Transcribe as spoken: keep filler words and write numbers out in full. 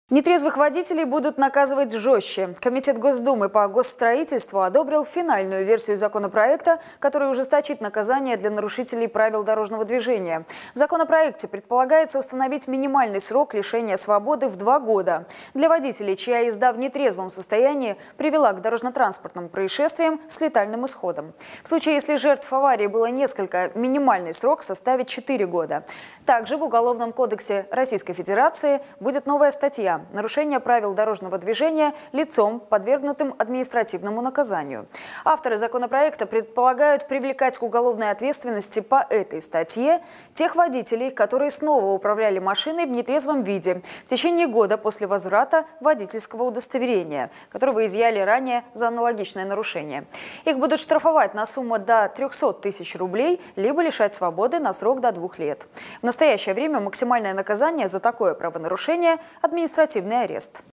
Нетрезвых водителей будут наказывать жестче. Комитет Госдумы по госстроительству одобрил финальную версию законопроекта, который ужесточит наказание для нарушителей правил дорожного движения. В законопроекте предполагается установить минимальный срок лишения свободы в два года для водителей, чья езда в нетрезвом состоянии привела к дорожно-транспортным происшествиям с летальным исходом. В случае, если жертв аварии было несколько, минимальный срок составит четыре года. Также в Уголовном кодексе Российской Федерации будет новая статья «Нарушение правил дорожного движения лицом, подвергнутым административному наказанию». Авторы законопроекта предполагают привлекать к уголовной ответственности по этой статье тех водителей, которые снова управляли машиной в нетрезвом виде в течение года после возврата водительского удостоверения, которого изъяли ранее за аналогичное нарушение. Их будут штрафовать на сумму до трёхсот тысяч рублей, либо лишать свободы на срок до двух лет. В настоящее время максимальное наказание за такое правонарушение – административный арест.